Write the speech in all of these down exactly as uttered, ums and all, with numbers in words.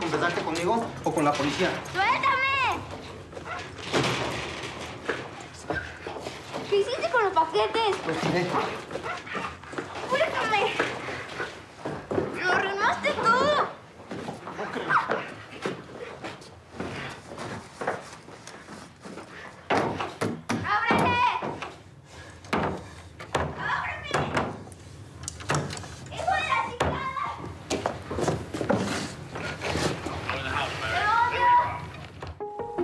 confesarte conmigo o con la policía. ¡Suéltame! ¿Qué hiciste con los paquetes? Los tiré. ¡Suéltame! ¡Lo arruinaste todo! No creo. ¡Ábrele! ¡Ábreme! ¡Hijo de la chingada! ¡Te odio!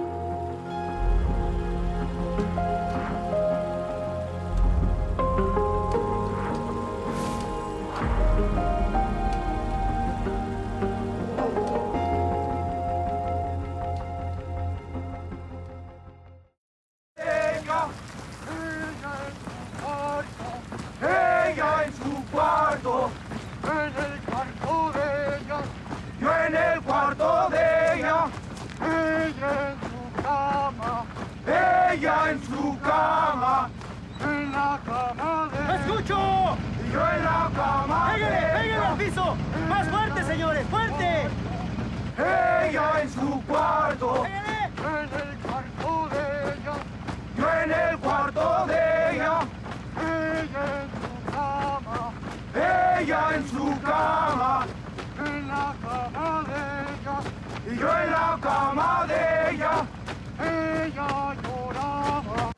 Ella en su cuarto, en el cuarto de ella, yo en el cuarto de ella, ella en su cama, ella en su cama, en la cama de ella. ¡Escucho! Y yo en la cama de ¡Pégale, pégale ella. al piso! ¡Más fuerte, señores! ¡Fuerte! Ella en su cuarto, ¡Pégale! en el cuarto de ella, yo en el cuarto de ella, ella en su cama, ella en su cama, en la cama de ella, y yo en la cama de ella, ella lloraba.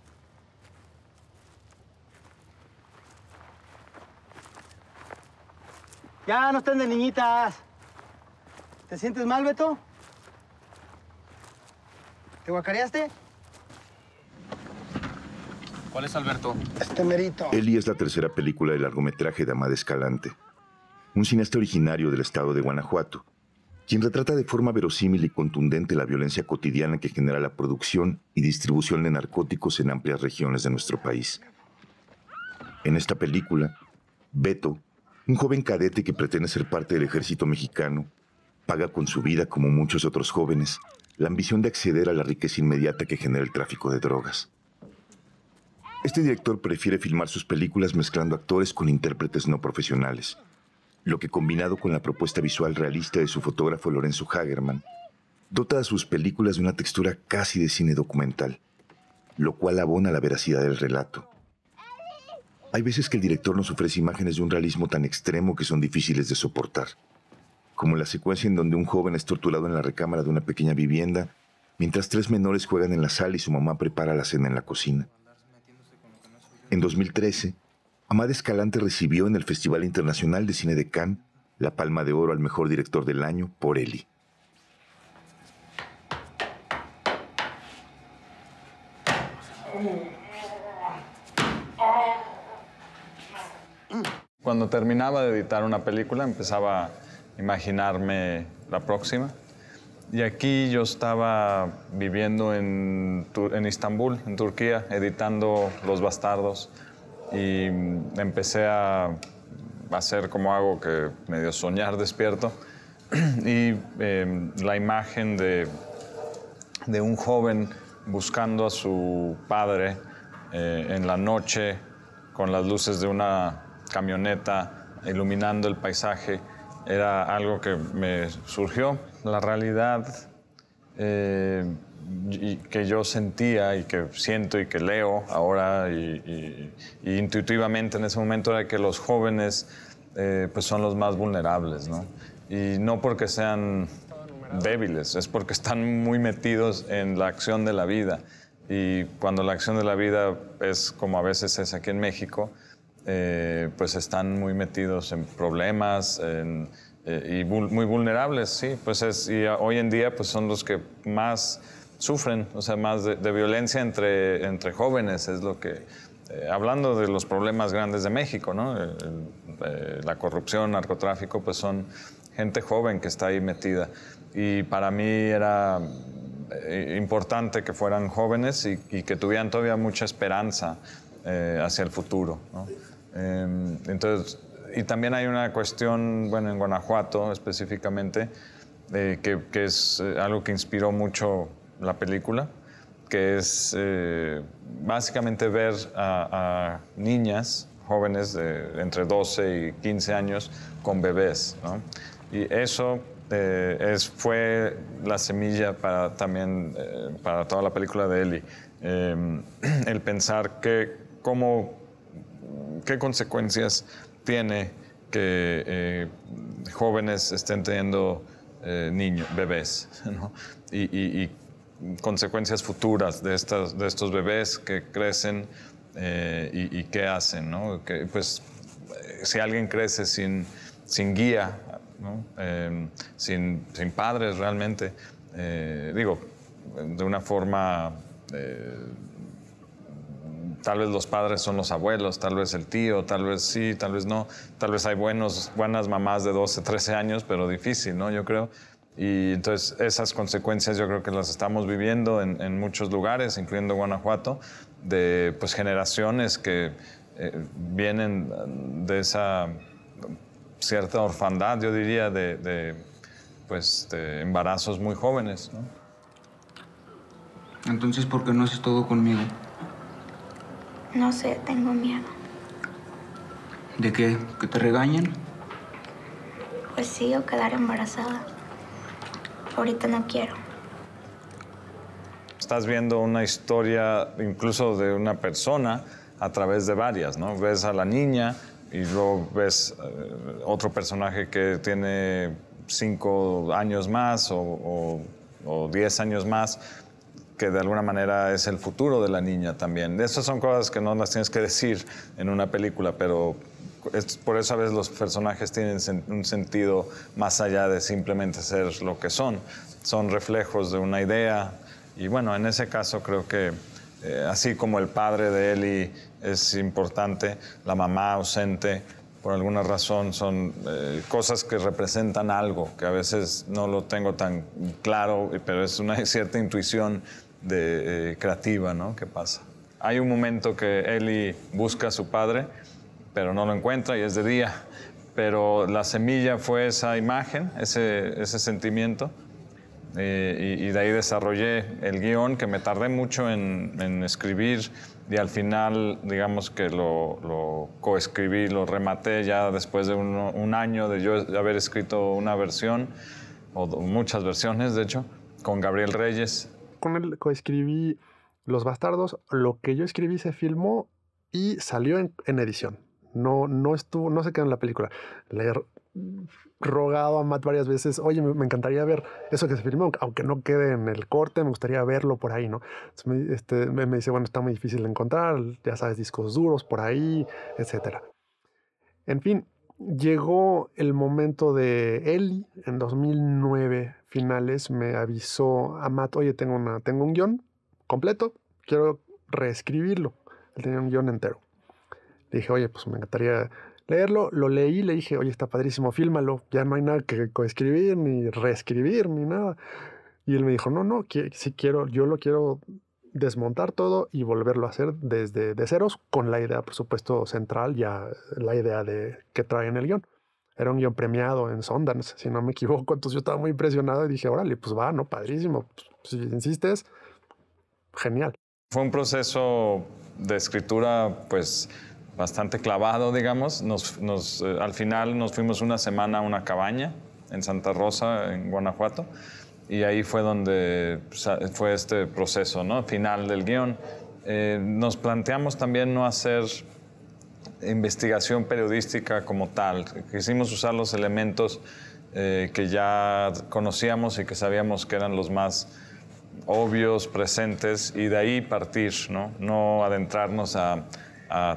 Ya, no estén de niñitas. ¿Te sientes mal, Beto? ¿Te guacareaste? ¿Cuál es Alberto? Este merito. Eli es la tercera película del largometraje de Amada Escalante, un cineasta originario del estado de Guanajuato, quien retrata de forma verosímil y contundente la violencia cotidiana que genera la producción y distribución de narcóticos en amplias regiones de nuestro país. En esta película, Beto, un joven cadete que pretende ser parte del ejército mexicano, paga con su vida, como muchos otros jóvenes, la ambición de acceder a la riqueza inmediata que genera el tráfico de drogas. Este director prefiere filmar sus películas mezclando actores con intérpretes no profesionales, lo que, combinado con la propuesta visual realista de su fotógrafo Lorenzo Hagerman, dota a sus películas de una textura casi de cine documental, lo cual abona la veracidad del relato. Hay veces que el director nos ofrece imágenes de un realismo tan extremo que son difíciles de soportar, como la secuencia en donde un joven es torturado en la recámara de una pequeña vivienda, mientras tres menores juegan en la sala y su mamá prepara la cena en la cocina. En dos mil trece, Amada Escalante recibió en el Festival Internacional de Cine de Cannes la Palma de Oro al Mejor Director del Año por Eli. Cuando terminaba de editar una película, empezaba a imaginarme la próxima. Y aquí yo estaba viviendo en, en Istambul, en Turquía, editando Los Bastardos. Y empecé a hacer como hago, que medio soñar despierto. Y eh, la imagen de, de un joven buscando a su padre eh, en la noche, con las luces de una camioneta iluminando el paisaje, era algo que me surgió. La realidad eh, y que yo sentía y que siento y que leo ahora y, y, y intuitivamente en ese momento era que los jóvenes eh, pues son los más vulnerables, ¿no? Y no porque sean débiles, es porque están muy metidos en la acción de la vida. Y cuando la acción de la vida es como a veces es aquí en México, eh, pues están muy metidos en problemas, en, eh, y vul muy vulnerables, sí. Pues es, y hoy en día pues son los que más sufren, o sea, más de, de violencia entre, entre jóvenes, es lo que... Eh, hablando de los problemas grandes de México, ¿no? El, el, eh, la corrupción, narcotráfico, pues son gente joven que está ahí metida. Y para mí era eh, importante que fueran jóvenes y, y que tuvieran todavía mucha esperanza eh, hacia el futuro, ¿no? Eh, entonces, y también hay una cuestión, bueno, en Guanajuato específicamente, eh, que, que es eh, algo que inspiró mucho la película, que es eh, básicamente ver a, a niñas, jóvenes de entre doce y quince años con bebés, ¿no? Y eso eh, es, fue la semilla para, también eh, para toda la película de Eli. Eh, el pensar que cómo, qué consecuencias tiene que eh, jóvenes estén teniendo eh, niños, bebés, ¿no? y, y, y consecuencias futuras de, estas, de estos bebés que crecen eh, y, y qué hacen, ¿no? Que, pues, si alguien crece sin, sin guía, ¿no? eh, sin, sin padres realmente, eh, digo, de una forma... Eh, tal vez los padres son los abuelos, tal vez el tío, tal vez sí, tal vez no. Tal vez hay buenos, buenas mamás de doce, trece años, pero difícil, ¿no? Yo creo. Y entonces esas consecuencias yo creo que las estamos viviendo en, en muchos lugares, incluyendo Guanajuato, de pues, generaciones que eh, vienen de esa cierta orfandad, yo diría, de, de, pues, de embarazos muy jóvenes, ¿no? Entonces, ¿por qué no haces todo conmigo? No sé, tengo miedo. ¿De qué? ¿Que te regañen? Pues sí, o quedar embarazada. Ahorita no quiero. Estás viendo una historia incluso de una persona a través de varias, ¿no? Ves a la niña y luego ves eh, otro personaje que tiene cinco años más o, o, o diez años más, que de alguna manera es el futuro de la niña también. Esas son cosas que no las tienes que decir en una película, pero es, por eso a veces los personajes tienen sen, un sentido más allá de simplemente ser lo que son. Son reflejos de una idea y bueno, en ese caso creo que eh, así como el padre de Eli es importante, la mamá ausente, por alguna razón son eh, cosas que representan algo, que a veces no lo tengo tan claro, pero es una cierta intuición de, eh, creativa, ¿no? ¿Qué pasa? Hay un momento que Eli busca a su padre, pero no lo encuentra y es de día. Pero la semilla fue esa imagen, ese, ese sentimiento, eh, y, y de ahí desarrollé el guión, que me tardé mucho en, en escribir, y al final, digamos que lo, lo coescribí, lo rematé ya después de un, un año de yo haber escrito una versión, o muchas versiones, de hecho, con Gabriel Reyes. Con él coescribí Los Bastardos. Lo que yo escribí se filmó y salió en, en edición. No, no estuvo, no se quedó en la película. Le he rogado a Matt varias veces, oye, me, me encantaría ver eso que se filmó, aunque no quede en el corte, me gustaría verlo por ahí, ¿no? Entonces me, este, me, me dice, bueno, está muy difícil de encontrar, ya sabes, discos duros por ahí, etcétera. En fin, llegó el momento de Eli. En dos mil nueve, finales, me avisó a Matt, oye, tengo, una, tengo un guión completo, quiero reescribirlo. Él tenía un guión entero. Le dije, oye, pues me encantaría leerlo. Lo leí, le dije, oye, está padrísimo, fílmalo. Ya no hay nada que coescribir, ni reescribir, ni nada. Y él me dijo, no, no, que, sí quiero, yo lo quiero desmontar todo y volverlo a hacer desde de ceros, con la idea, por supuesto, central, ya la idea de que trae en el guión. Era un guión premiado en Sundance, si no me equivoco. Entonces yo estaba muy impresionado y dije, órale, pues va, no, padrísimo. Pues, si insistes, genial. Fue un proceso de escritura, pues, bastante clavado, digamos. Nos, nos, eh, al final nos fuimos una semana a una cabaña en Santa Rosa, en Guanajuato, y ahí fue donde fue este proceso, ¿no? Final del guión. Eh, nos planteamos también no hacer investigación periodística como tal. Quisimos usar los elementos eh, que ya conocíamos y que sabíamos que eran los más obvios, presentes, y de ahí partir, ¿no? No adentrarnos a, a,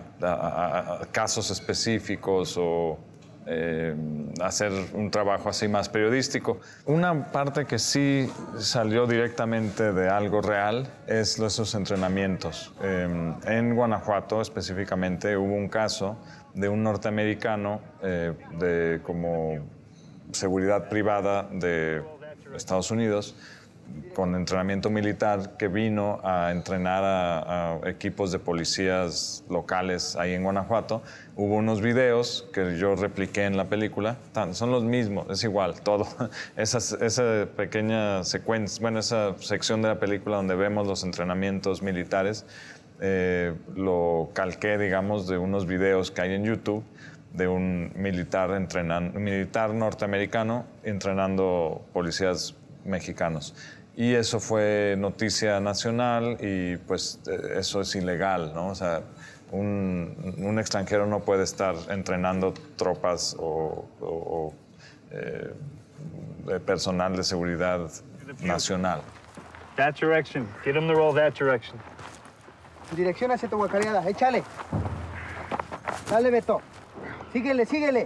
a, a casos específicos o eh, hacer un trabajo así más periodístico. Una parte que sí salió directamente de algo real es esos entrenamientos. Eh, en Guanajuato específicamente hubo un caso de un norteamericano eh, de como seguridad privada de Estados Unidos con entrenamiento militar que vino a entrenar a, a equipos de policías locales ahí en Guanajuato. Hubo unos videos que yo repliqué en la película, son los mismos, es igual, todo. Esa, esa pequeña secuencia, bueno, esa sección de la película donde vemos los entrenamientos militares, eh, lo calqué, digamos, de unos videos que hay en YouTube, de un militar, entrenan, militar norteamericano entrenando policías mexicanos. Y eso fue noticia nacional y pues eso es ilegal, ¿no? O sea, un, un extranjero no puede estar entrenando tropas o, o, o eh, personal de seguridad nacional. That direction. Get him to roll that direction. Dirección hacia tu guacareada. Échale. Dale, Beto. Síguele, síguele.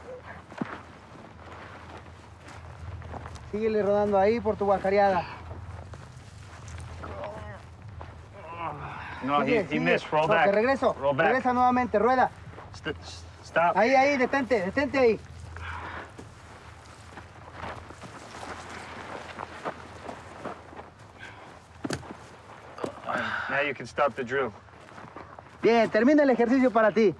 Síguele rodando ahí por tu guacareada. No, Sigue, he, he sigue. missed. Roll No, back. que regreso. Roll back. Regresa nuevamente, rueda. St stop. Ahí, ahí, detente, detente ahí. Now you can stop the drill. Bien, termina el ejercicio para ti.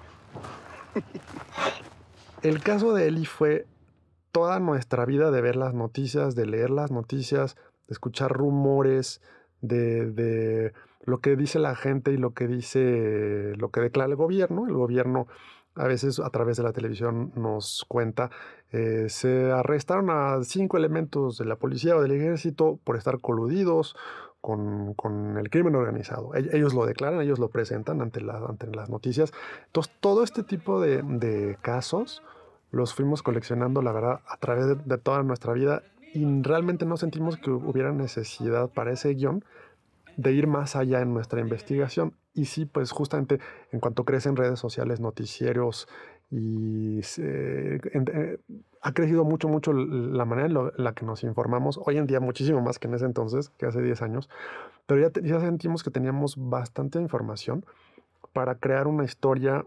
El caso de Eli fue toda nuestra vida de ver las noticias, de leer las noticias, de escuchar rumores, de, de lo que dice la gente y lo que dice, lo que declara el gobierno. El gobierno a veces a través de la televisión nos cuenta, eh, se arrestaron a cinco elementos de la policía o del ejército por estar coludidos con, con el crimen organizado. Ellos lo declaran, ellos lo presentan ante, la, ante las noticias. Entonces, todo este tipo de, de casos los fuimos coleccionando, la verdad, a través de, de toda nuestra vida y realmente no sentimos que hubiera necesidad para ese guión de ir más allá en nuestra investigación. Y sí, pues justamente en cuanto crecen redes sociales, noticieros y se, en, eh, ha crecido mucho, mucho la manera en, lo, en la que nos informamos. Hoy en día muchísimo más que en ese entonces, que hace diez años. Pero ya, te, ya sentimos que teníamos bastante información para crear una historia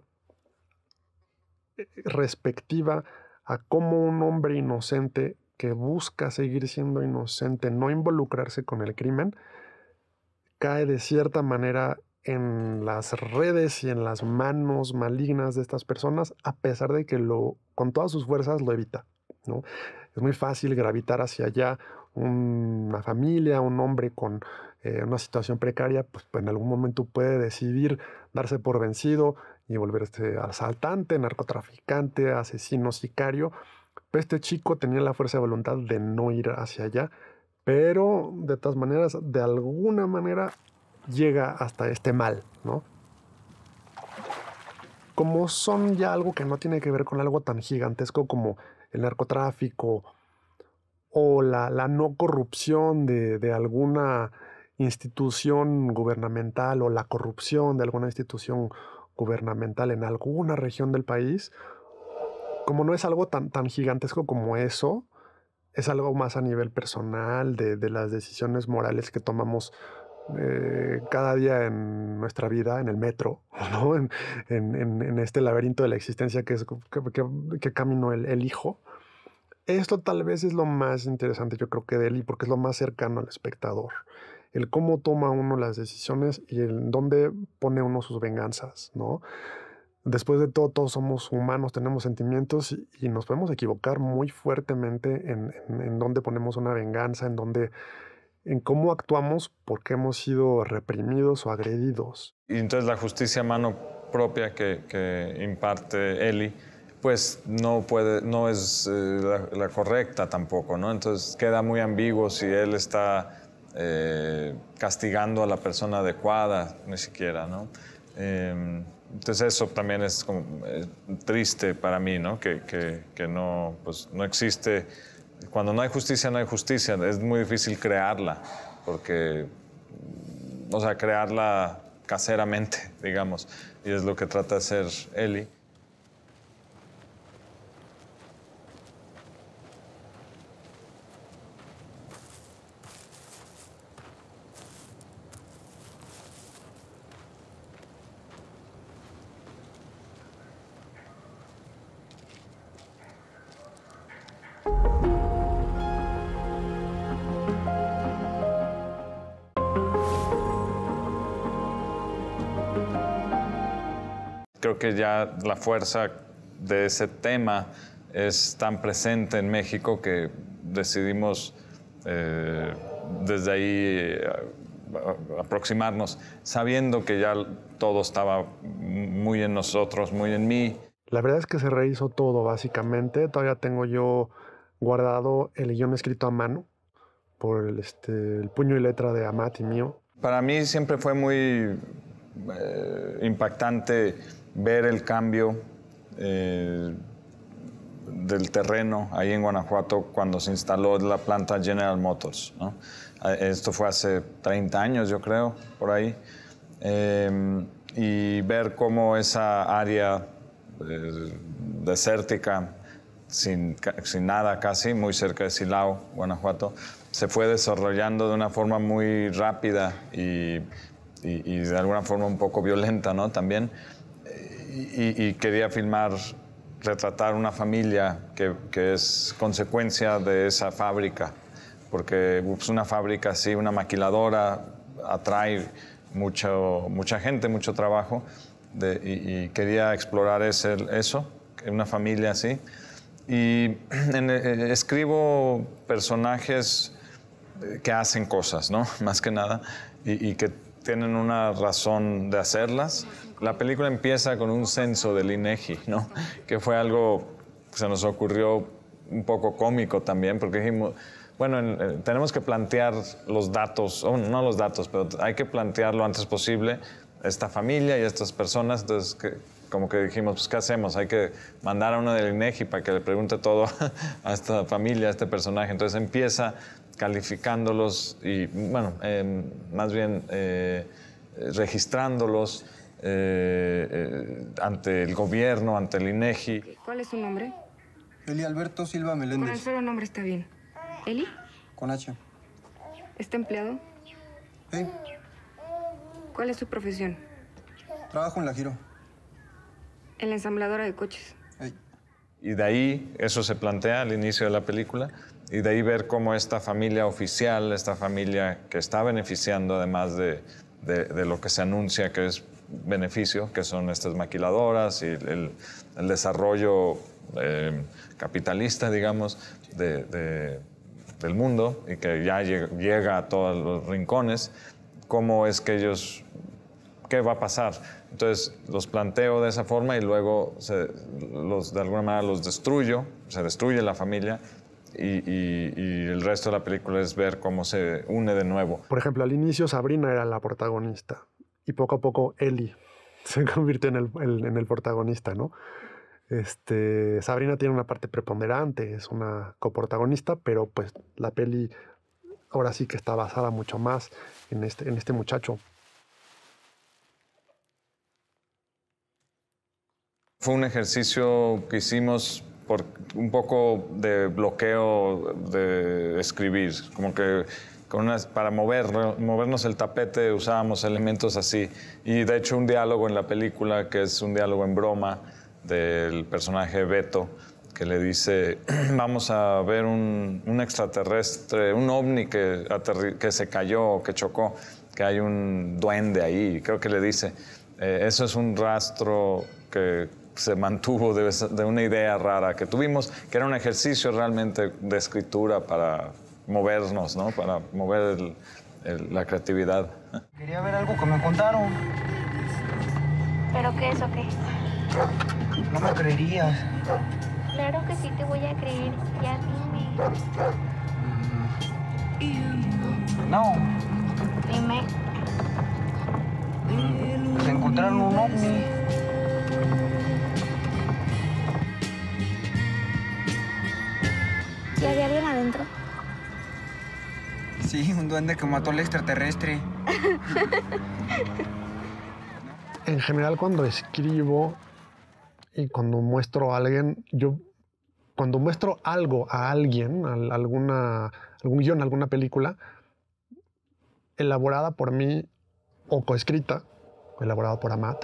respectiva a cómo un hombre inocente que busca seguir siendo inocente, no involucrarse con el crimen, cae de cierta manera en las redes y en las manos malignas de estas personas, a pesar de que lo, con todas sus fuerzas lo evita, ¿no? Es muy fácil gravitar hacia allá. Una familia, un hombre con eh, una situación precaria, pues, pues en algún momento puede decidir darse por vencido y volverse asaltante, narcotraficante, asesino, sicario. Pero este chico tenía la fuerza de voluntad de no ir hacia allá, pero de todas maneras, de alguna manera, llega hasta este mal, ¿no? Como son ya algo que no tiene que ver con algo tan gigantesco como el narcotráfico o la, la no corrupción de, de alguna institución gubernamental o la corrupción de alguna institución gubernamental en alguna región del país, como no es algo tan, tan gigantesco como eso, es algo más a nivel personal, de, de las decisiones morales que tomamos eh, cada día en nuestra vida, en el metro, ¿no? en, en, en este laberinto de la existencia que es qué que, que camino el, elijo. Esto tal vez es lo más interesante, yo creo, que de Eli, porque es lo más cercano al espectador. El cómo toma uno las decisiones y el dónde pone uno sus venganzas, ¿no? Después de todo, todos somos humanos, tenemos sentimientos y, y nos podemos equivocar muy fuertemente en, en, en dónde ponemos una venganza, en dónde, en cómo actuamos porque hemos sido reprimidos o agredidos. Y entonces la justicia a mano propia que, que imparte Eli, pues no puede, no es eh, la, la correcta tampoco, ¿no? Entonces queda muy ambiguo si él está eh, castigando a la persona adecuada, ni siquiera, ¿no? Eh, entonces eso también es como eh, triste para mí, ¿no? Que, que, que no, pues, no existe. Cuando no hay justicia, no hay justicia. Es muy difícil crearla, porque, o sea, crearla caseramente, digamos, y es lo que trata de hacer Eli. Creo que ya la fuerza de ese tema es tan presente en México que decidimos eh, desde ahí eh, aproximarnos, sabiendo que ya todo estaba muy en nosotros, muy en mí. La verdad es que se rehizo todo, básicamente. Todavía tengo yo guardado el guión escrito a mano por el, este, el puño y letra de Amat y mío. Para mí siempre fue muy eh, impactante ver el cambio eh, del terreno ahí en Guanajuato cuando se instaló la planta General Motors, ¿no? Esto fue hace treinta años, yo creo, por ahí. Eh, y ver cómo esa área eh, desértica, sin, sin nada casi, muy cerca de Silao, Guanajuato, se fue desarrollando de una forma muy rápida y, y, y de alguna forma un poco violenta, ¿no? También. Y, y quería filmar, retratar una familia que, que es consecuencia de esa fábrica, porque pues, una fábrica así, una maquiladora, atrae mucho, mucha gente, mucho trabajo, de, y, y quería explorar ese, eso, una familia así. Y en, eh, escribo personajes que hacen cosas, ¿no? Más que nada, y, y que tienen una razón de hacerlas. La película empieza con un censo del INEGI, ¿no? Que fue algo que se nos ocurrió un poco cómico también, porque dijimos, bueno, en, tenemos que plantear los datos, oh, no los datos, pero hay que plantear lo antes posible esta familia y estas personas, entonces que, como que dijimos, pues, ¿qué hacemos? Hay que mandar a uno del INEGI para que le pregunte todo a esta familia, a este personaje. Entonces empieza calificándolos y, bueno, eh, más bien eh, registrándolos eh, eh, ante el gobierno, ante el INEGI. ¿Cuál es su nombre? Eli Alberto Silva Con Meléndez. el solo nombre está bien. ¿Eli? Con H. ¿Está empleado? Sí. ¿Cuál es su profesión? Trabajo en la Giro. En la ensambladora de coches. Hey. Y de ahí, eso se plantea al inicio de la película, y de ahí ver cómo esta familia oficial, esta familia que está beneficiando además de, de, de lo que se anuncia que es beneficio, que son estas maquiladoras y el, el desarrollo eh, capitalista, digamos, de, de, del mundo, y que ya llega, llega a todos los rincones, cómo es que ellos, qué va a pasar. Entonces los planteo de esa forma y luego se, los, de alguna manera los destruyo, se destruye la familia y, y, y el resto de la película es ver cómo se une de nuevo. Por ejemplo, al inicio Sabrina era la protagonista y poco a poco Eli se convirtió en el, el, en el protagonista, ¿no? Este, Sabrina tiene una parte preponderante, es una coprotagonista, pero pues la peli ahora sí que está basada mucho más en este, en este muchacho. Fue un ejercicio que hicimos por un poco de bloqueo de escribir, como que con unas, para mover, movernos el tapete usábamos elementos así. Y de hecho un diálogo en la película, que es un diálogo en broma del personaje Beto, que le dice, vamos a ver un, un extraterrestre, un ovni que, aterri que se cayó, que chocó, que hay un duende ahí, creo que le dice. Eh, eso es un rastro que se mantuvo de, de una idea rara que tuvimos, que era un ejercicio realmente de escritura para movernos, ¿no? Para mover el, el, la creatividad. Quería ver algo que me contaron. ¿Pero qué es o qué? No me creerías. Claro que sí te voy a creer. Ya dime. No. Dime. Pues encontraron un ovni. ¿Y había alguien adentro? Sí, un duende que mató al extraterrestre. En general, cuando escribo y cuando muestro a alguien, yo cuando muestro algo a alguien, a alguna, algún guión, alguna película, elaborada por mí o coescrita, o elaborada por Amat,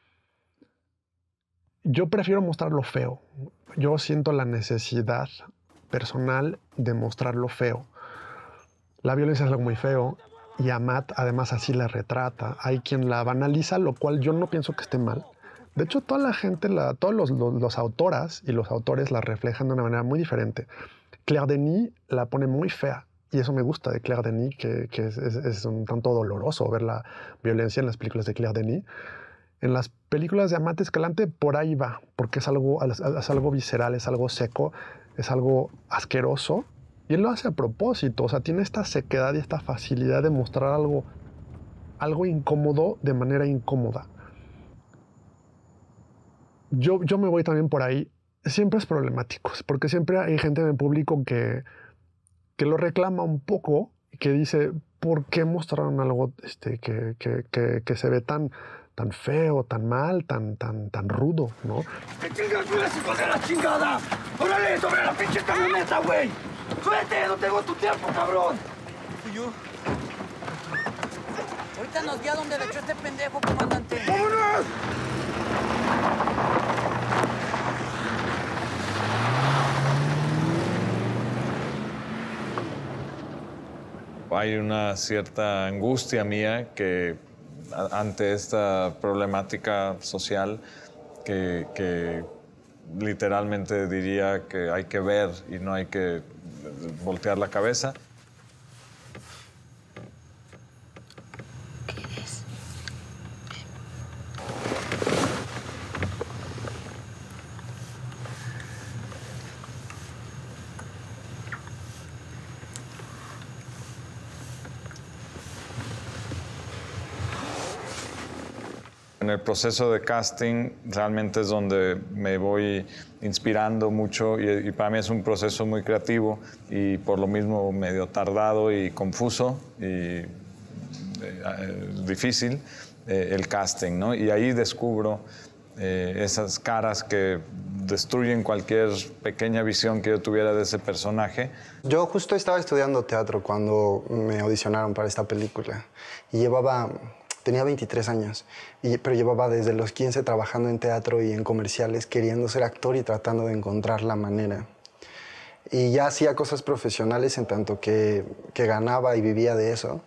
yo prefiero mostrar lo feo. Yo siento la necesidad personal de mostrar lo feo. La violencia es algo muy feo y Amat además así la retrata. Hay quien la banaliza, lo cual yo no pienso que esté mal. De hecho, toda la gente, la, todos los, los, los autoras y los autores la reflejan de una manera muy diferente. Claire Denis la pone muy fea y eso me gusta de Claire Denis, que, que es, es, es un tanto doloroso ver la violencia en las películas de Claire Denis. En las películas de Amat Escalante por ahí va, porque es algo, es algo visceral, es algo seco, es algo asqueroso. Y él lo hace a propósito, o sea, tiene esta sequedad y esta facilidad de mostrar algo, algo incómodo de manera incómoda. Yo, yo me voy también por ahí. Siempre es problemático, porque siempre hay gente en el público que, que lo reclama un poco y que dice, ¿por qué mostraron algo este, que, que, que, que se ve tan, tan feo, tan mal, tan, tan, tan rudo, ¿no? ¡Que chingas, güey, hijo de la chingada! ¡Órale, sobre la pinche camioneta, güey! ¡Súbete! ¡No tengo tu tiempo, cabrón! ¿Fui yo? Ahorita nos guía donde dejó este pendejo, comandante. ¡Vámonos! Hay una cierta angustia mía que ante esta problemática social que, que literalmente diría que hay que ver y no hay que voltear la cabeza. ¿Qué es? En el proceso de casting realmente es donde me voy inspirando mucho y, y para mí es un proceso muy creativo y por lo mismo medio tardado y confuso y eh, eh, difícil eh, el casting, ¿no? Y ahí descubro eh, esas caras que destruyen cualquier pequeña visión que yo tuviera de ese personaje. Yo justo estaba estudiando teatro cuando me audicionaron para esta película y llevaba... Tenía veintitrés años, y, pero llevaba desde los quince trabajando en teatro y en comerciales, queriendo ser actor y tratando de encontrar la manera. Y ya hacía cosas profesionales en tanto que, que ganaba y vivía de eso.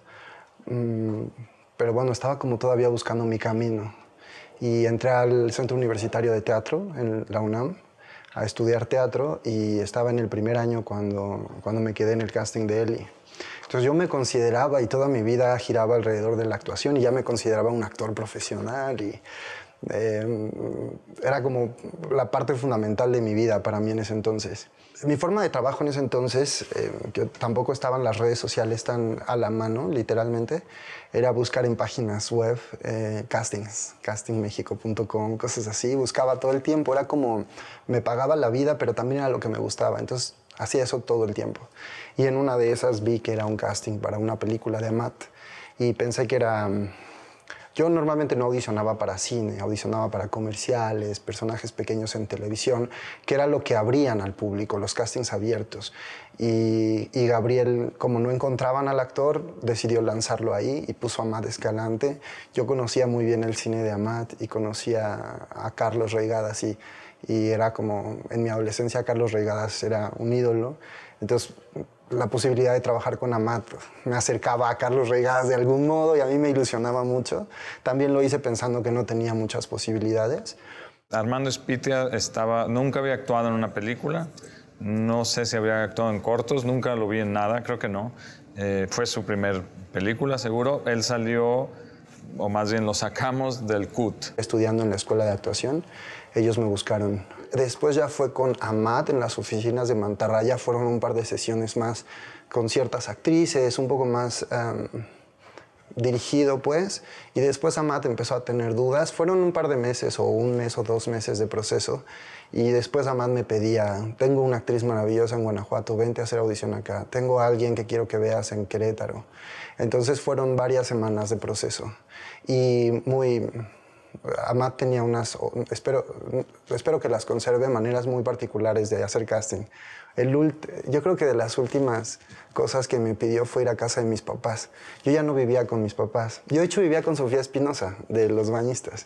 Mm, pero bueno, estaba como todavía buscando mi camino. Y entré al Centro Universitario de Teatro, en la UNAM, a estudiar teatro, y estaba en el primer año cuando, cuando me quedé en el casting de Eli. Entonces yo me consideraba, y toda mi vida giraba alrededor de la actuación, y ya me consideraba un actor profesional, y eh, era como la parte fundamental de mi vida para mí en ese entonces. Mi forma de trabajo en ese entonces, eh, que tampoco estaban las redes sociales tan a la mano, literalmente, era buscar en páginas web eh, castings, casting mexico punto com, cosas así. Buscaba todo el tiempo, era como, me pagaba la vida, pero también era lo que me gustaba. Entonces hacía eso todo el tiempo. Y en una de esas vi que era un casting para una película de Amat. Y pensé que era... Yo normalmente no audicionaba para cine, audicionaba para comerciales, personajes pequeños en televisión, que era lo que abrían al público, los castings abiertos. Y, y Gabriel, como no encontraban al actor, decidió lanzarlo ahí y puso a Amat Escalante. Yo conocía muy bien el cine de Amat y conocía a Carlos Reigadas y, y era como, en mi adolescencia Carlos Reigadas era un ídolo. Entonces, la posibilidad de trabajar con Amat me acercaba a Carlos Reigadas de algún modo y a mí me ilusionaba mucho. También lo hice pensando que no tenía muchas posibilidades. Armando Espitia estaba, nunca había actuado en una película, no sé si había actuado en cortos, nunca lo vi en nada, creo que no. Eh, fue su primer película, seguro. Él salió, o más bien lo sacamos del C U T. Estudiando en la escuela de actuación, ellos me buscaron. Después ya fue con Amat en las oficinas de Mantarraya, fueron un par de sesiones más con ciertas actrices, un poco más um, dirigido pues, y después Amat empezó a tener dudas. Fueron un par de meses o un mes o dos meses de proceso y después Amat me pedía, tengo una actriz maravillosa en Guanajuato, vente a hacer audición acá, tengo a alguien que quiero que veas en Querétaro. Entonces fueron varias semanas de proceso y muy... Amat tenía unas, espero, espero que las conserve, maneras muy particulares de hacer casting. El ult, yo creo que de las últimas cosas que me pidió fue ir a casa de mis papás. Yo ya no vivía con mis papás. Yo de hecho vivía con Sofía Espinosa, de Los Bañistas.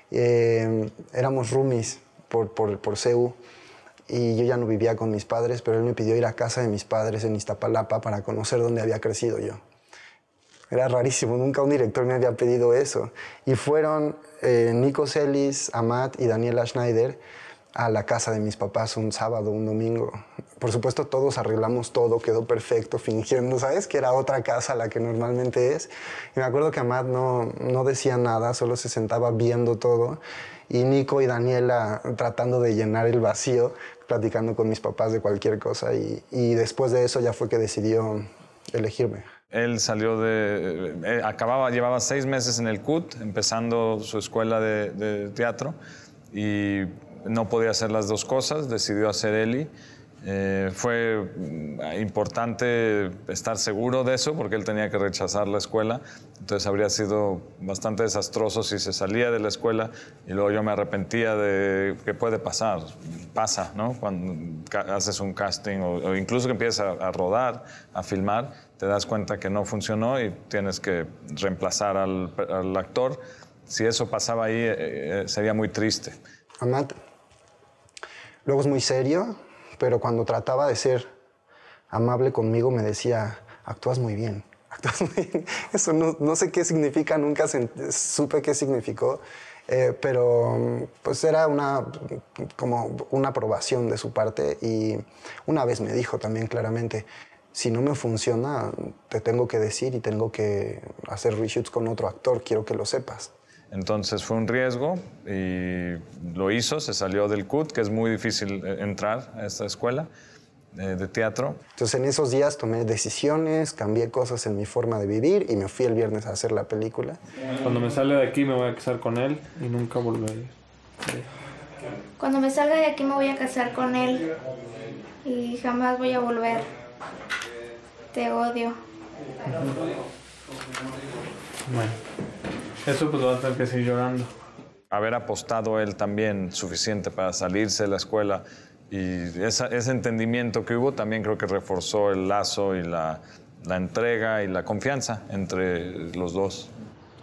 Eh, éramos roomies por, por, por C U y yo ya no vivía con mis padres, pero él me pidió ir a casa de mis padres en Iztapalapa para conocer dónde había crecido yo. Era rarísimo, nunca un director me había pedido eso. Y fueron eh, Nico Celis, Amat y Daniela Schneider. a la casa de mis papás un sábado, un domingo. Por supuesto, todos arreglamos todo, quedó perfecto, fingiendo, ¿sabes? Que era otra casa a la que normalmente es. Y me acuerdo que Amat no, no decía nada, solo se sentaba viendo todo. Y Nico y Daniela tratando de llenar el vacío, platicando con mis papás de cualquier cosa. Y, y después de eso ya fue que decidió elegirme. Él salió de... Eh, acababa, llevaba seis meses en el C U T, empezando su escuela de, de teatro, y no podía hacer las dos cosas, decidió hacer Eli. Eh, fue importante estar seguro de eso, porque él tenía que rechazar la escuela, entonces habría sido bastante desastroso si se salía de la escuela y luego yo me arrepentía de que puede pasar, pasa, ¿no? Cuando haces un casting o, o incluso que empiezas a, a rodar, a filmar, te das cuenta que no funcionó y tienes que reemplazar al, al actor. Si eso pasaba ahí, eh, sería muy triste. Amat, luego es muy serio, pero cuando trataba de ser amable conmigo me decía, actúas muy bien, actúas muy bien. Eso no, no sé qué significa, nunca supe qué significó, eh, pero pues era una, como una aprobación de su parte. Y una vez me dijo también claramente, si no me funciona, te tengo que decir y tengo que hacer reshoots con otro actor, quiero que lo sepas. Entonces fue un riesgo y lo hizo, se salió del C U T, que es muy difícil entrar a esta escuela eh, de teatro. Entonces en esos días tomé decisiones, cambié cosas en mi forma de vivir y me fui el viernes a hacer la película. Cuando me salga de aquí me voy a casar con él y nunca volveré. Sí. Cuando me salga de aquí me voy a casar con él y jamás voy a volver. Te odio. Bueno. Eso pues va a tener que seguir llorando. Haber apostado él también suficiente para salirse de la escuela y esa, ese entendimiento que hubo también creo que reforzó el lazo y la, la entrega y la confianza entre los dos.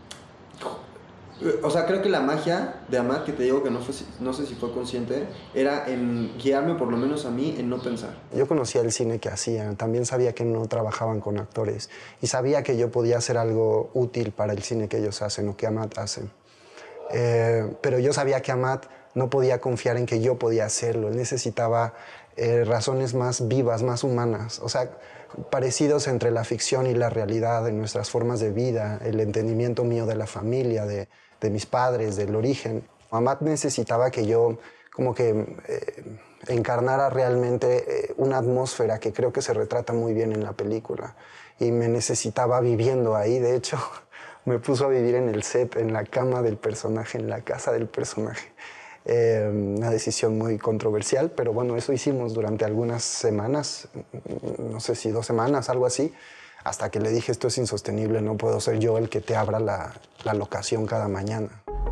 O sea, creo que la magia de Amat, que te digo que no, fue, no sé si fue consciente, era en guiarme, por lo menos a mí, en no pensar. Yo conocía el cine que hacían, también sabía que no trabajaban con actores y sabía que yo podía hacer algo útil para el cine que ellos hacen o que Amat hace. Eh, pero yo sabía que Amat no podía confiar en que yo podía hacerlo. Él necesitaba eh, razones más vivas, más humanas. O sea, parecidos entre la ficción y la realidad, en nuestras formas de vida, el entendimiento mío de la familia, de, de mis padres, del origen. Amat necesitaba que yo como que eh, encarnara realmente eh, una atmósfera que creo que se retrata muy bien en la película. Y me necesitaba viviendo ahí. De hecho, me puso a vivir en el set, en la cama del personaje, en la casa del personaje. Eh, una decisión muy controversial, pero bueno, eso hicimos durante algunas semanas, no sé si dos semanas, algo así, hasta que le dije, esto es insostenible, no puedo ser yo el que te abra la, la locación cada mañana.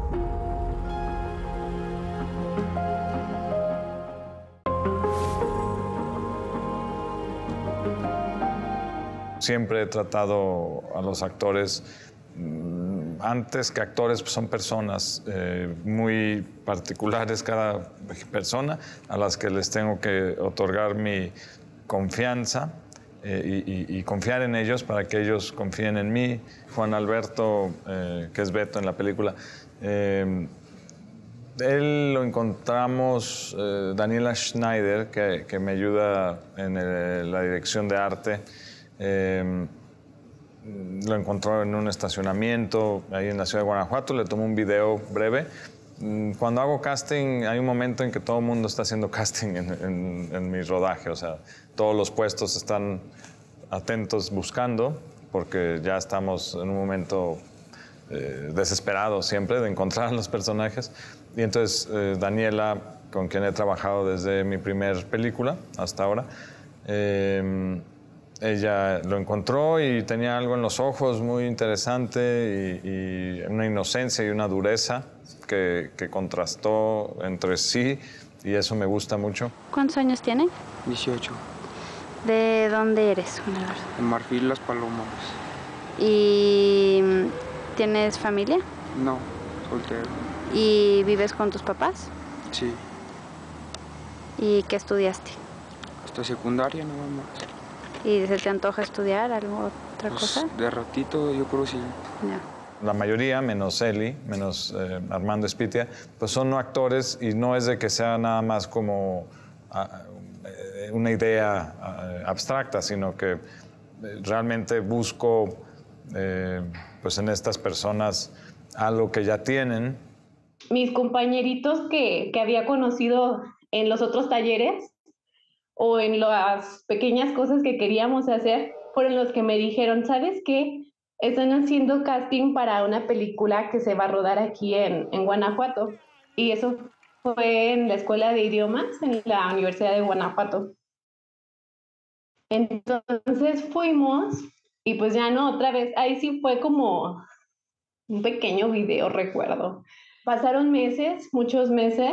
Siempre he tratado a los actores, antes que actores, pues son personas eh, muy particulares, cada persona, a las que les tengo que otorgar mi confianza eh, y, y, y confiar en ellos para que ellos confíen en mí. Juan Alberto, eh, que es Beto en la película, eh, él lo encontramos, eh, Daniela Schneider, que, que me ayuda en el, la dirección de arte. Eh, lo encontró en un estacionamiento ahí en la ciudad de Guanajuato, le tomó un video breve. Cuando hago casting, hay un momento en que todo el mundo está haciendo casting en, en, en mi rodaje, o sea, todos los puestos están atentos buscando, porque ya estamos en un momento eh, desesperado siempre de encontrar a los personajes. Y entonces eh, Daniela, con quien he trabajado desde mi primer película hasta ahora, eh, ella lo encontró y tenía algo en los ojos muy interesante y, y una inocencia y una dureza que, que contrastó entre sí y eso me gusta mucho. ¿Cuántos años tiene? dieciocho. ¿De dónde eres, Juan Alberto? En Marfil, Las Palomas. ¿Y tienes familia? No, soltero. ¿Y vives con tus papás? Sí. ¿Y qué estudiaste? Hasta secundaria nada más. ¿Y se te antoja estudiar algo, otra Pues, cosa? de ratito, yo creo sí. No. La mayoría, menos Eli, menos eh, Armando Espitia, pues son no actores y no es de que sea nada más como a, eh, una idea eh, abstracta, sino que realmente busco eh, pues en estas personas algo que ya tienen. Mis compañeritos que, que había conocido en los otros talleres o en las pequeñas cosas que queríamos hacer, fueron los que me dijeron, ¿sabes qué? Están haciendo casting para una película que se va a rodar aquí en, en Guanajuato. Y eso fue en la Escuela de Idiomas, en la Universidad de Guanajuato. Entonces fuimos y pues ya no, otra vez, ahí sí fue como un pequeño video, recuerdo. Pasaron meses, muchos meses,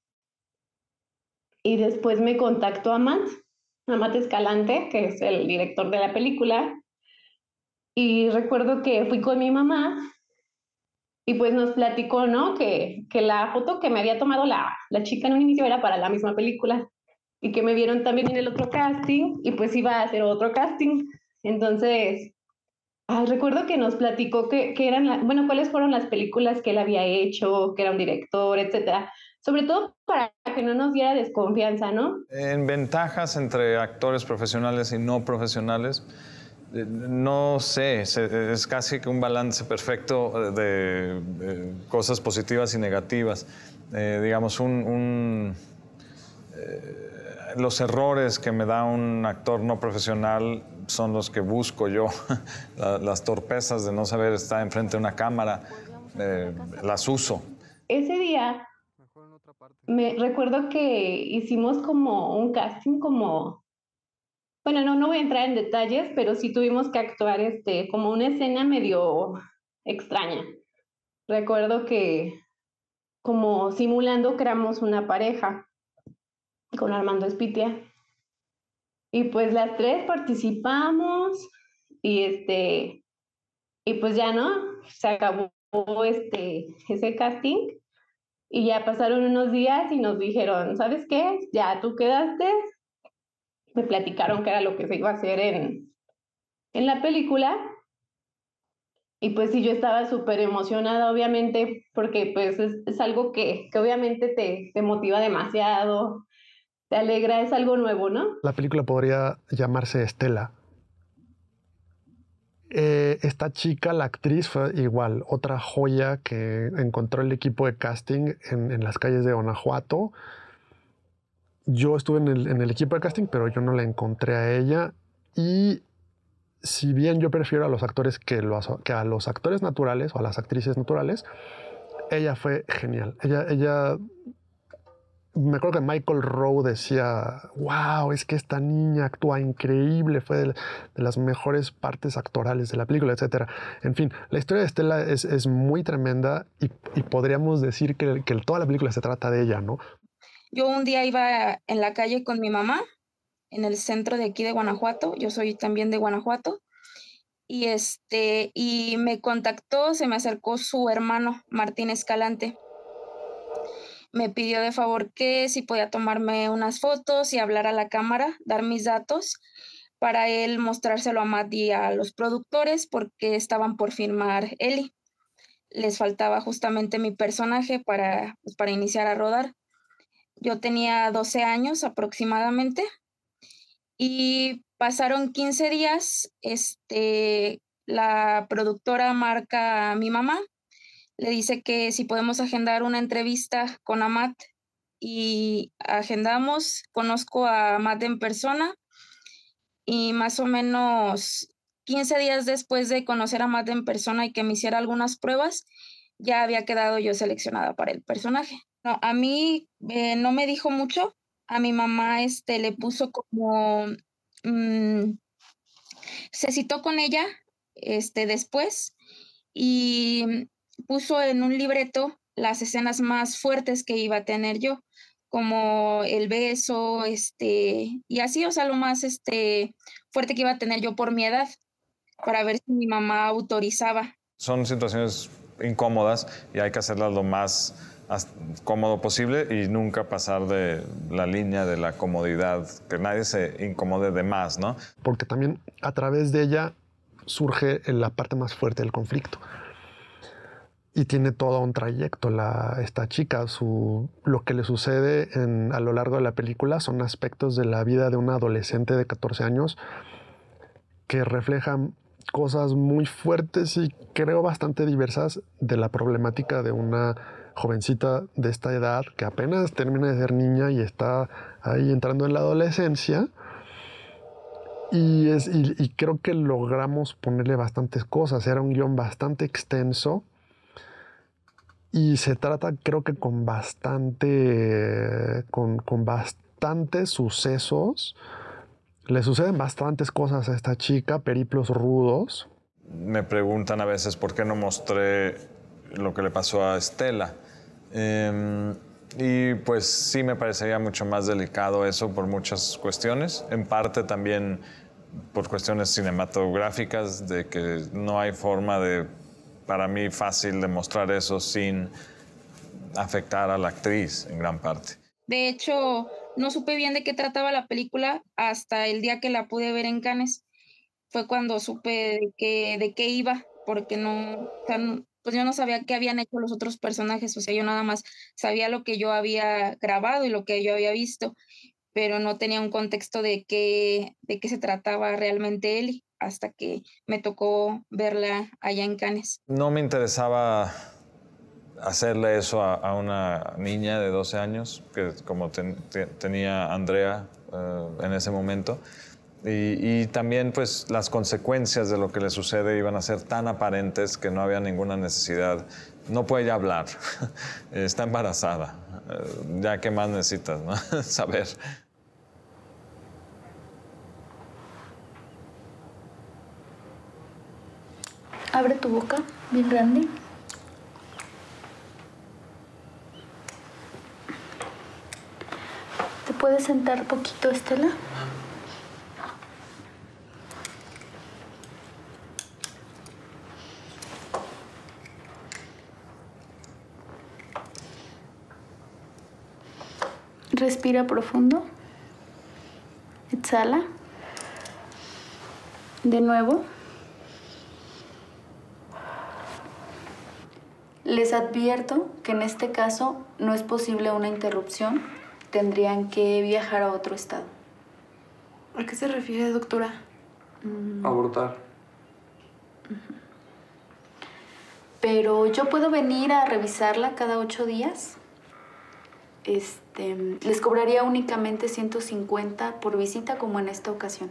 y después me contactó Amat, Amat Escalante, que es el director de la película, y recuerdo que fui con mi mamá y pues nos platicó, ¿no? Que, que la foto que me había tomado la, la chica en un inicio era para la misma película y que me vieron también en el otro casting y pues iba a hacer otro casting. Entonces, ay, recuerdo que nos platicó que, que eran, la, bueno, cuáles fueron las películas que él había hecho, que era un director, etcétera. Sobre todo para que no nos diera desconfianza, ¿no? En ventajas entre actores profesionales y no profesionales, no sé, es casi que un balance perfecto de, de cosas positivas y negativas. Eh, digamos, un, un, eh, los errores que me da un actor no profesional son los que busco yo. Las torpezas de no saber estar enfrente de una cámara, eh, las uso. Ese día me recuerdo que hicimos como un casting como... Bueno, no, no voy a entrar en detalles, pero sí tuvimos que actuar este, como una escena medio extraña. Recuerdo que como simulando que éramos una pareja con Armando Espitia. Y pues las tres participamos y este y pues ya no, se acabó este, ese casting y ya pasaron unos días y nos dijeron, ¿sabes qué? Ya tú quedaste. Me platicaron que era lo que se iba a hacer en, en la película. Y pues sí, yo estaba súper emocionada, obviamente, porque pues es, es algo que, que obviamente te, te motiva demasiado, te alegra, es algo nuevo, ¿no? La película podría llamarse Estela. Eh, esta chica, la actriz, fue igual, otra joya que encontró el equipo de casting en, en las calles de Guanajuato. Yo estuve en el, en el equipo de casting, pero yo no la encontré a ella. Y si bien yo prefiero a los actores que, los, que a los actores naturales o a las actrices naturales, ella fue genial. Ella, ella, me acuerdo que Michael Rowe decía, wow, es que esta niña actúa increíble, fue de, de las mejores partes actorales de la película, etcétera. En fin, la historia de Estela es, es muy tremenda y, y podríamos decir que, que toda la película se trata de ella, ¿no? Yo un día iba en la calle con mi mamá, en el centro de aquí de Guanajuato, yo soy también de Guanajuato, y, este, y me contactó, se me acercó su hermano, Martín Escalante. Me pidió de favor que si podía tomarme unas fotos y hablar a la cámara, dar mis datos, para él mostrárselo a Matt y a los productores, porque estaban por filmar Eli. Les faltaba justamente mi personaje para, pues, para iniciar a rodar. Yo tenía doce años aproximadamente y pasaron quince días, este, la productora marca a mi mamá, le dice que si podemos agendar una entrevista con Amat y agendamos, conozco a Amat en persona y más o menos quince días después de conocer a Amat en persona y que me hiciera algunas pruebas, ya había quedado yo seleccionada para el personaje. No, a mí eh, no me dijo mucho, a mi mamá este, le puso como, mmm, se citó con ella este, después y puso en un libreto las escenas más fuertes que iba a tener yo, como el beso, este, y así, o sea, lo más este, fuerte que iba a tener yo por mi edad, para ver si mi mamá autorizaba. Son situaciones incómodas y hay que hacerlas lo más cómodo posible y nunca pasar de la línea de la comodidad, que nadie se incomode de más, ¿no? Porque también a través de ella surge la parte más fuerte del conflicto. y tiene todo un trayecto la, esta chica. Su, lo que le sucede en, a lo largo de la película son aspectos de la vida de una adolescente de catorce años que reflejan cosas muy fuertes y creo bastante diversas de la problemática de una jovencita de esta edad que apenas termina de ser niña y está ahí entrando en la adolescencia. Y, es, y, y creo que logramos ponerle bastantes cosas. Era un guión bastante extenso y se trata, creo que con bastante, con, con bastantes sucesos. Le suceden bastantes cosas a esta chica, periplos rudos. Me preguntan a veces por qué no mostré lo que le pasó a Estela. Eh, y pues sí me parecería mucho más delicado eso por muchas cuestiones. En parte también por cuestiones cinematográficas, de que no hay forma de, para mí, fácil de mostrar eso sin afectar a la actriz en gran parte. De hecho, no supe bien de qué trataba la película hasta el día que la pude ver en Cannes. Fue cuando supe de qué, de qué iba, porque no, o sea, no, pues yo no sabía qué habían hecho los otros personajes. O sea, yo nada más sabía lo que yo había grabado y lo que yo había visto, pero no tenía un contexto de qué, de qué se trataba realmente Ellie, hasta que me tocó verla allá en Cannes. No me interesaba hacerle eso a, a una niña de doce años, que como ten, te, tenía Andrea uh, en ese momento. Y, y también pues las consecuencias de lo que le sucede iban a ser tan aparentes que no había ninguna necesidad. No puede ya hablar, está embarazada. Uh, ya qué más necesitas, ¿no? Saber. Abre tu boca, bien grande. ¿Te puedes sentar poquito, Estela? Respira profundo. Exhala. De nuevo. Les advierto que en este caso no es posible una interrupción. Tendrían que viajar a otro estado. ¿A qué se refiere, doctora? Mm. Abortar. Pero yo puedo venir a revisarla cada ocho días. Este, les cobraría únicamente ciento cincuenta por visita, como en esta ocasión.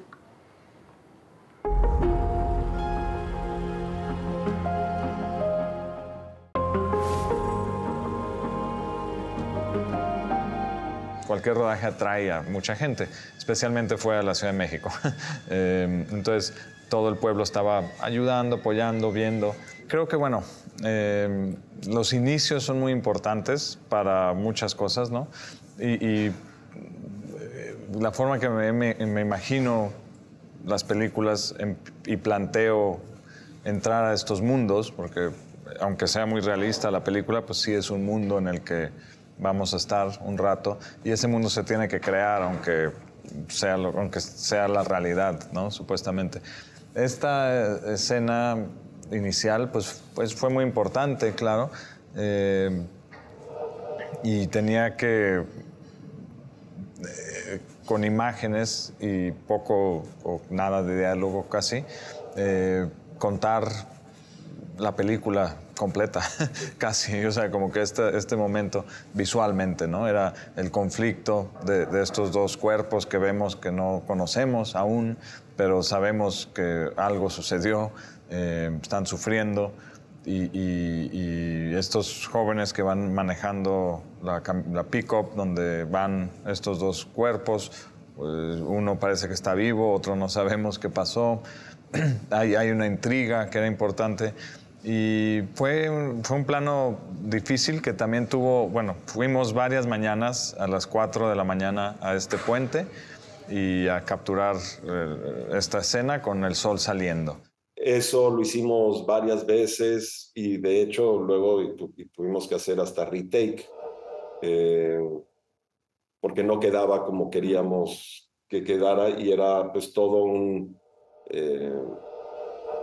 Cualquier rodaje atrae a mucha gente, especialmente fue a la Ciudad de México. eh, entonces, todo el pueblo estaba ayudando, apoyando, viendo. Creo que, bueno, eh, los inicios son muy importantes para muchas cosas, ¿no? Y, y eh, la forma que me, me, me imagino las películas en, y planteo entrar a estos mundos, porque aunque sea muy realista la película, pues sí es un mundo en el que vamos a estar un rato y ese mundo se tiene que crear, aunque sea, lo, aunque sea la realidad, ¿no? Supuestamente. Esta escena inicial, pues, pues fue muy importante, claro, eh, y tenía que, eh, con imágenes y poco o nada de diálogo casi, eh, contar la película completa, casi, o sea, como que este, este momento visualmente, ¿no? Era el conflicto de, de estos dos cuerpos que vemos que no conocemos aún, pero sabemos que algo sucedió, eh, están sufriendo, y, y, y estos jóvenes que van manejando la, la pick-up donde van estos dos cuerpos, pues uno parece que está vivo, otro no sabemos qué pasó, hay, hay una intriga que era importante. Y fue, fue un plano difícil que también tuvo, bueno, fuimos varias mañanas a las cuatro de la mañana a este puente y a capturar eh, esta escena con el sol saliendo. Eso lo hicimos varias veces y de hecho luego tuvimos que hacer hasta retake eh, porque no quedaba como queríamos que quedara y era pues todo un... Eh,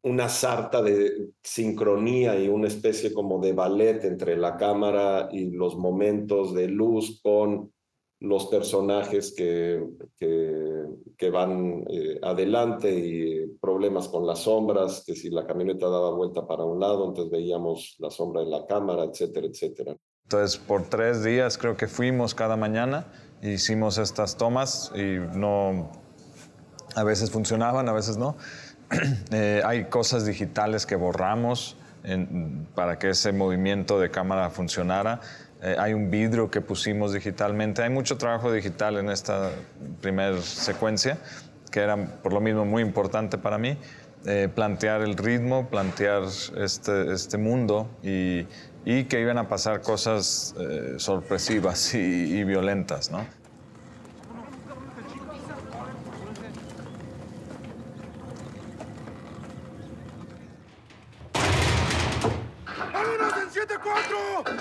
una sarta de sincronía y una especie como de ballet entre la cámara y los momentos de luz con los personajes que, que, que van eh, adelante y problemas con las sombras, que si la camioneta daba vuelta para un lado, entonces veíamos la sombra de la cámara, etcétera, etcétera. Entonces, por tres días creo que fuimos cada mañana, hicimos estas tomas y no, a veces funcionaban, a veces no. Eh, hay cosas digitales que borramos en, para que ese movimiento de cámara funcionara. Eh, hay un vidrio que pusimos digitalmente. Hay mucho trabajo digital en esta primera secuencia, que era por lo mismo muy importante para mí. Eh, plantear el ritmo, plantear este, este mundo y, y que iban a pasar cosas eh, sorpresivas y, y violentas, ¿no? ¡Vámonos en siete cuatro!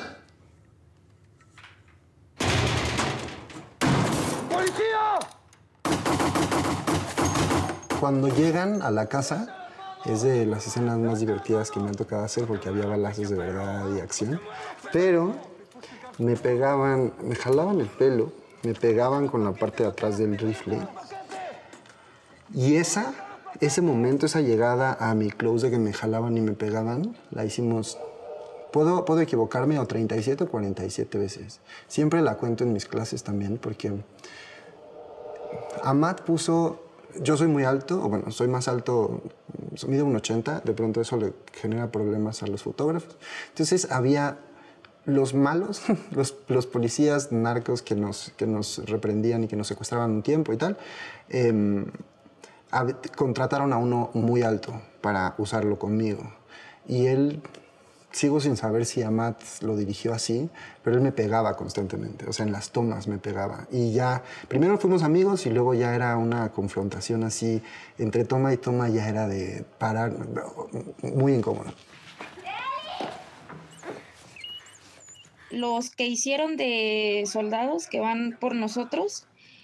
¡Policía! Cuando llegan a la casa, es de las escenas más divertidas que me han tocado hacer porque había balazos de verdad y acción. Pero me pegaban, me jalaban el pelo, me pegaban con la parte de atrás del rifle. Y esa, ese momento, esa llegada a mi close de que me jalaban y me pegaban, la hicimos, puedo, puedo equivocarme, o treinta y siete o cuarenta y siete veces. Siempre la cuento en mis clases también porque Amat puso... Yo soy muy alto, o bueno, soy más alto, mido un ochenta, de pronto eso le genera problemas a los fotógrafos. Entonces había los malos, los, los policías narcos que nos, que nos reprendían y que nos secuestraban un tiempo y tal, eh, contrataron a uno muy alto para usarlo conmigo. Y él... Sigo sin saber si Amat lo dirigió así, pero él me pegaba constantemente, o sea, en las tomas me pegaba. Y ya, primero fuimos amigos y luego ya era una confrontación así, entre toma y toma ya era de parar, muy incómodo. Los que hicieron de soldados que van por nosotros,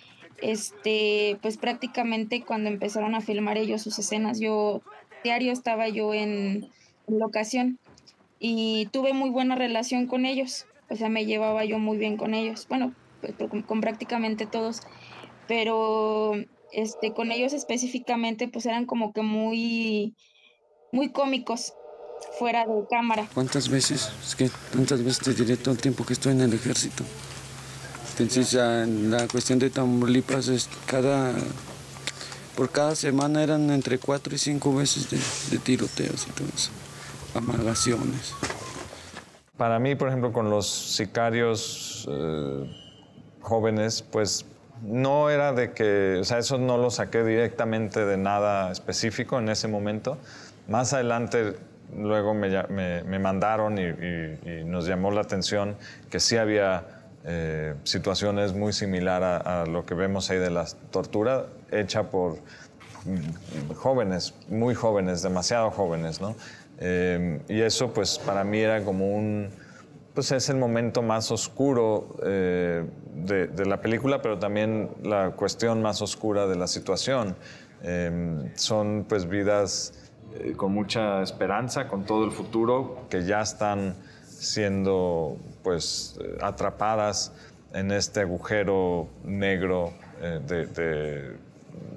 este, pues prácticamente cuando empezaron a filmar ellos sus escenas, yo, diario estaba yo en, en locación. Y tuve muy buena relación con ellos, o sea, me llevaba yo muy bien con ellos, bueno, pues, con, con prácticamente todos, pero este, con ellos específicamente, pues eran como que muy, muy cómicos, fuera de cámara. ¿Cuántas veces? Es que tantas veces te diré todo el tiempo que estoy en el ejército. Entonces, la cuestión de Tamaulipas es cada... Por cada semana eran entre cuatro y cinco veces de, de tiroteos y todo eso. Amagaciones. Para mí, por ejemplo, con los sicarios eh, jóvenes, pues no era de que, o sea, eso no lo saqué directamente de nada específico en ese momento. Más adelante, luego me, me, me mandaron y, y, y nos llamó la atención que sí había eh, situaciones muy similares a, a lo que vemos ahí de la tortura hecha por jóvenes, muy jóvenes, demasiado jóvenes, ¿no? Eh, y eso, pues, para mí era como un... Pues es el momento más oscuro eh, de, de la película, pero también la cuestión más oscura de la situación. Eh, son, pues, vidas eh, con mucha esperanza, con todo el futuro, que ya están siendo, pues, atrapadas en este agujero negro eh, de... de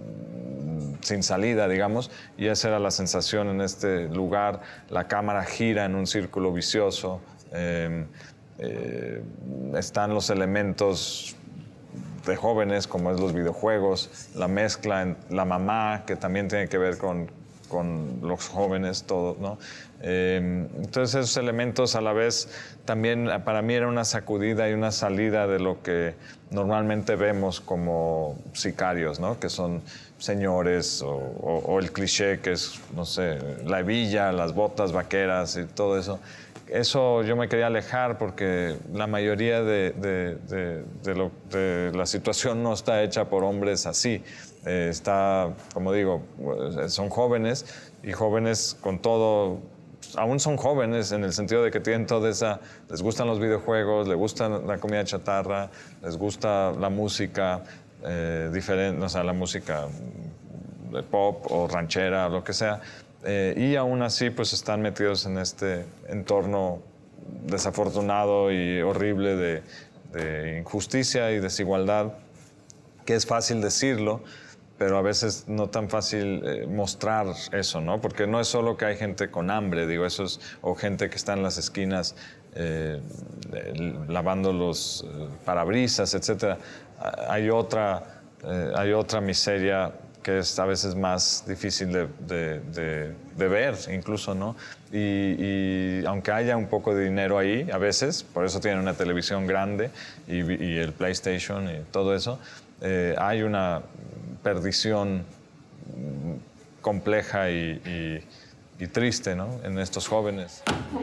sin salida, digamos, y esa era la sensación en este lugar. La cámara gira en un círculo vicioso, eh, eh, están los elementos de jóvenes, como es los videojuegos, la mezcla, en la mamá, que también tiene que ver con, con los jóvenes, todo, ¿no? Eh, entonces esos elementos a la vez también para mí era una sacudida y una salida de lo que normalmente vemos como sicarios, ¿no? Que son señores o, o, o el cliché que es, no sé, la hebilla, las botas vaqueras y todo eso. Eso yo me quería alejar porque la mayoría de, de, de, de, lo, de la situación no está hecha por hombres así. Eh, está, como digo, son jóvenes y jóvenes con todo, aún son jóvenes en el sentido de que tienen toda esa, les gustan los videojuegos, les gusta la comida chatarra, les gusta la música, eh, diferente, o sea, la música de pop o ranchera o lo que sea, eh, y aún así pues están metidos en este entorno desafortunado y horrible de, de injusticia y desigualdad, que es fácil decirlo, pero a veces no tan fácil eh, mostrar eso, ¿no? Porque no es solo que hay gente con hambre, digo, eso es, o gente que está en las esquinas eh, lavando los eh, parabrisas, etcétera. Hay otra, eh, hay otra miseria que es a veces más difícil de, de, de, de ver, incluso, ¿no? Y, y aunque haya un poco de dinero ahí, a veces, por eso tienen una televisión grande y, y el PlayStation y todo eso, eh, hay una perdición compleja y, y, y triste, ¿no? En estos jóvenes.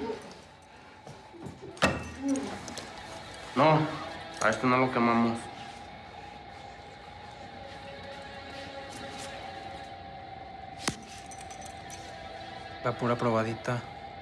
No, a esto no lo quemamos. La pura probadita.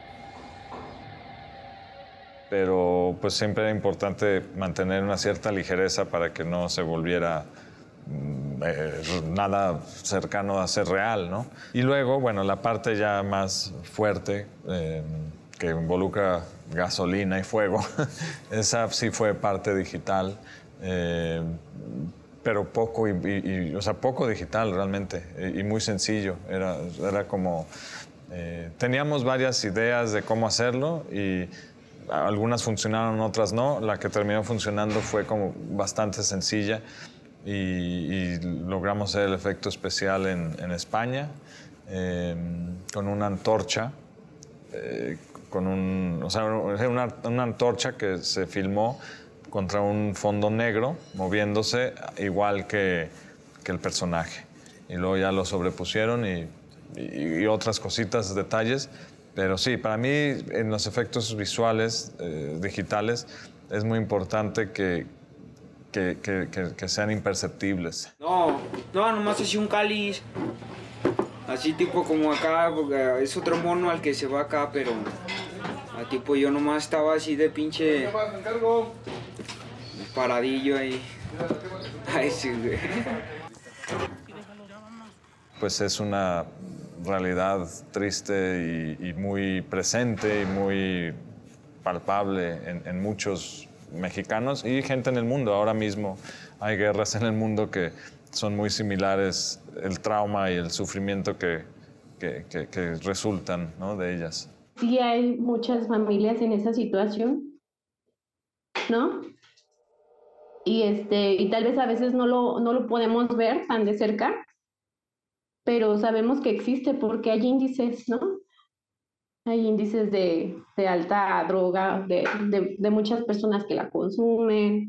Pero pues siempre era importante mantener una cierta ligereza para que no se volviera eh, nada cercano a ser real, ¿no? Y luego, bueno, la parte ya más fuerte, eh, que involucra gasolina y fuego, esa sí fue parte digital, eh, pero poco, y, y, y, o sea, poco digital realmente, y, y muy sencillo. Era, era como... Eh, teníamos varias ideas de cómo hacerlo y algunas funcionaron, otras no. La que terminó funcionando fue como bastante sencilla y, y logramos hacer el efecto especial en, en España eh, con una antorcha, eh, con un, o sea, una, una antorcha que se filmó contra un fondo negro moviéndose igual que, que el personaje. Y luego ya lo sobrepusieron y Y, y otras cositas, detalles, pero sí, para mí en los efectos visuales eh, digitales es muy importante que, que, que, que, que sean imperceptibles. No, no, nomás así un cáliz, así tipo como acá, porque es otro mono al que se va acá, pero a tipo yo nomás estaba así de pinche paradillo ahí. Ay, sí, güey. Pues es una realidad triste y, y muy presente y muy palpable en, en muchos mexicanos y gente en el mundo. Ahora mismo hay guerras en el mundo que son muy similares, el trauma y el sufrimiento que, que, que, que resultan, ¿no?, de ellas. Sí hay muchas familias en esa situación, ¿no? Y, este, y tal vez a veces no lo, no lo podemos ver tan de cerca, pero sabemos que existe porque hay índices, ¿no? Hay índices de, de alta droga, de, de, de muchas personas que la consumen,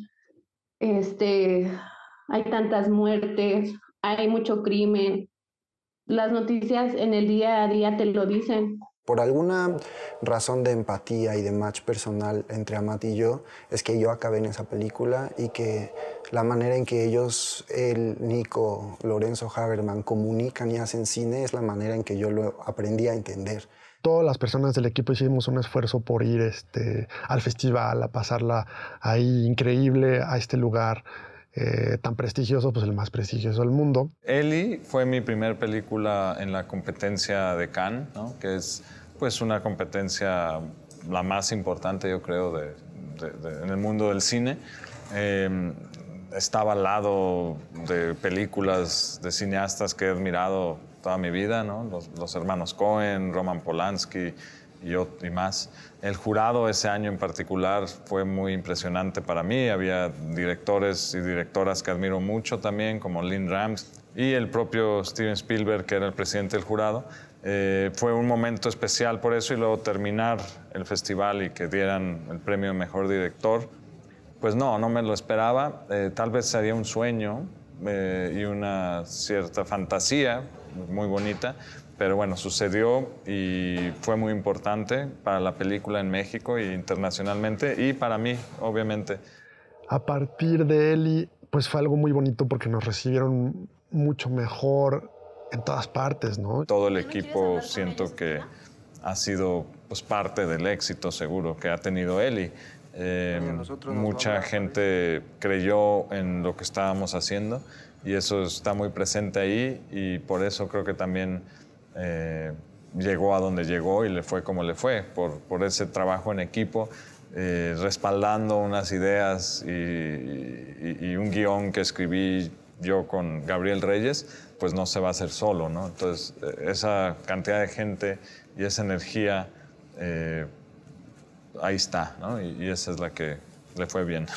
este, hay tantas muertes, hay mucho crimen. Las noticias en el día a día te lo dicen. Por alguna razón de empatía y de match personal entre Amat y yo, es que yo acabé en esa película y que la manera en que ellos, él, Nico, Lorenzo Haberman, comunican y hacen cine es la manera en que yo lo aprendí a entender. Todas las personas del equipo hicimos un esfuerzo por ir este, al festival, a pasarla ahí increíble, a este lugar eh, tan prestigioso, pues el más prestigioso del mundo. Eli fue mi primer película en la competencia de Cannes, ¿no?, que es pues una competencia la más importante, yo creo, de, de, de, en el mundo del cine. Eh, estaba al lado de películas de cineastas que he admirado toda mi vida, ¿no? Los, los hermanos Coen, Roman Polanski y, y más. El jurado ese año en particular fue muy impresionante para mí. Había directores y directoras que admiro mucho también, como Lynn Rams, y el propio Steven Spielberg, que era el presidente del jurado. Eh, fue un momento especial por eso, y luego terminar el festival y que dieran el premio Mejor Director, pues no, no me lo esperaba. Eh, tal vez sería un sueño eh, y una cierta fantasía muy bonita, pero bueno, sucedió y fue muy importante para la película en México e internacionalmente, y para mí, obviamente. A partir de Eli, pues fue algo muy bonito porque nos recibieron mucho mejor en todas partes, ¿no? Todo el equipo siento que ha sido pues, parte del éxito seguro que ha tenido Eli. Eh, mucha gente creyó en lo que estábamos haciendo y eso está muy presente ahí, y por eso creo que también eh, llegó a donde llegó y le fue como le fue, por, por ese trabajo en equipo, eh, respaldando unas ideas y, y, y un guión que escribí yo con Gabriel Reyes, pues no se va a hacer solo, ¿no? Entonces, esa cantidad de gente y esa energía, eh, ahí está, ¿no? Y, y esa es la que le fue bien.